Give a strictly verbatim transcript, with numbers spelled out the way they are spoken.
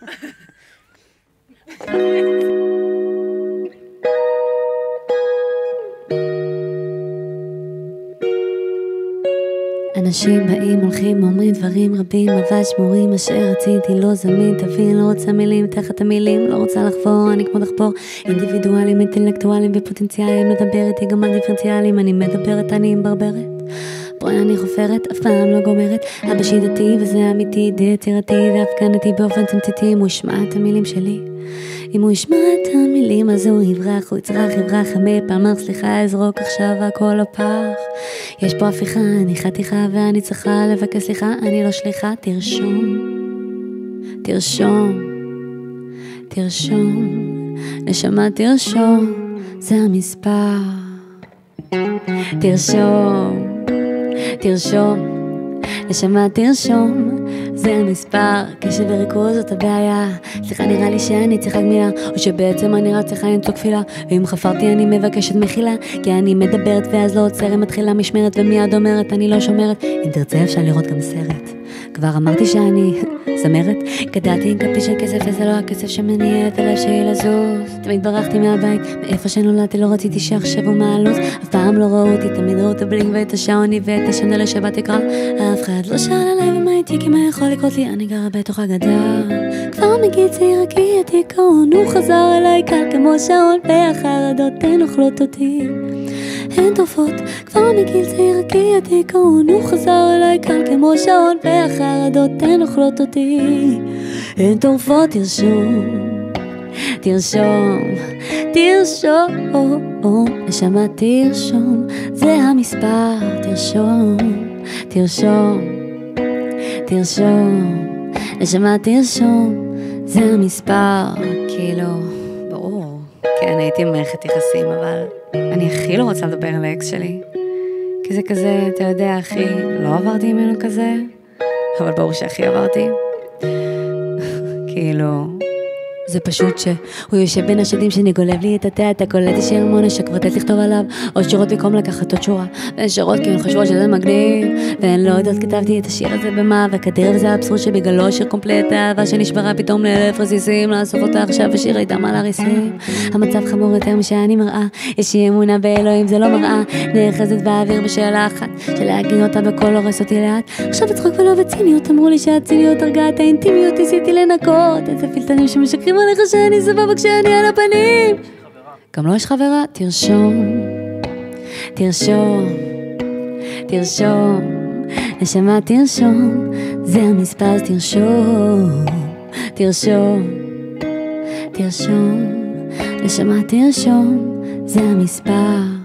אנשים באים, הולכים, אומרים דברים רבים, אבל שמורים, מה שרציתי לא זמין, תבין, לא רוצה מילים, תחת המילים, לא רוצה לחבור, אני כמו דחפור, אינדיבידואלים, אינטלקטואלים ופוטנציאלים, לדבר איתי גם על דיפרנציאלים, אני מדברת, אני מברברת, בואי אני חופרת, אף פעם לא גומרת, אבא שידתי וזה אמיתי, די יצירתי והפגנתי באופן תמציתי, אם הוא ישמע את המילים שלי, אם הוא ישמע את המילים אז הוא יברח, הוא יצרח, יברח, המי פעמך, סליחה, אזרוק עכשיו הכל הפח. יש פה הפיכה, אני חתיכה ואני צריכה לבקש סליחה, אני לא שליחה, תרשום, תרשום, תרשום, נשמה תרשום, זה המספר. תרשום, תרשום, נשמה תרשום, זה המספר. קשב וריכוז זאת הבעיה, סליחה נראה לי שאני צריכה גמילה, או שבעצם אני רק צריכה למצוא כפילה, ואם חפרתי אני מבקשת מחילה, כי אני מדברת ואז לא עוצרת, מתחילה משמרת ומיד אומרת אני לא שומרת. אם תרצה אפשר לראות גם סרט, כבר אמרתי שאני זמרת, גדלתי עם כפי של כסף וזה לא הכסף שמניע את הלב שלי לזוז, תמיד ברחתי מהבית, מאיפה שנולדתי לא רציתי שיחשבו מה הלו"ז, אף פעם לא ראו אותי, תמיד ראו את הבלינק ואת השעוני ואת השנדל לשבת תקרא, אף אחד לא שאל עליי ומה איתי כי מה יכול לקרות לי, אני גרה בתוך הגדה, כבר מגיל צעיר כי הדיכאון הוא חזר אליי קל כמו שעון, והחרדות הן אוכלות אותי, הן טורפות, כבר מגיל צעיר כי הדיכאון הוא חזר אליי קל כמו שעון, והחרדות הן אוכלות אותי, הן טורפות. תרשום, תרשום, תרשום, נשמה תרשום, זה המספר. תרשום, תרשום, תרשום, נשמה תרשום, זה המספר. כאילו, ברור, כן הייתי במערכת יחסים, אבל אני הכי לא רוצה לדבר על האקס שלי, כי זה כזה, אתה יודע, הכי לא עברתי ממנו כזה, אבל ברור שהכי עברתי. כאילו, זה פשוט שהוא יושב בין השדים שאני גולב לי את התה, אתה קולט שיר מונה שכברתת לכתוב עליו עוד שורות במקום לקחת עוד שורה, ואין שורות כי הן חושבות שזה מגניב, והן לא יודעות כתבתי את השיר הזה במה, וכדיר וזה האבסורד שבגללו שיר קומפלט, האהבה שנשברה פתאום לאלף רסיסים, לאסוף אותה עכשיו ושיר איתם על הריסים, המצב חמור יותר משאני מראה, יש לי אמונה באלוהים זה לא מראה, נאחזת באוויר בשאלה אחת, שלהגיד אותה בכל הורס אותי לאט, עכשיו בצחוק ולא בציניות, אמרו לי שהציניות הרגעה את האינטימיות, ניסיתי לנקות איזה פילטרים שמשקרים עליך שאני סבבה כשאני על הפנים, גם לא יש חברה. תרשום, תרשום, תרשום, נשמה תרשום, זה המספר. תרשום, תרשום, תרשום, נשמה תרשום, זה המספר.